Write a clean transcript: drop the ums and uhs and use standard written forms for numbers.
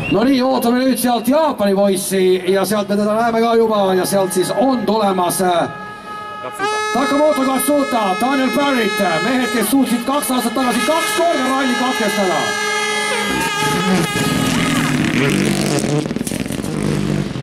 No nii, ootame nüüd sealt Jaapani poissi ja sealt me teda näeme ka juba ja sealt siis on tulemas Takamoto Katsuta, Daniel Barrett, mehed, kes suutsid 2 aastat tagasi 2 korda ralli katkestada.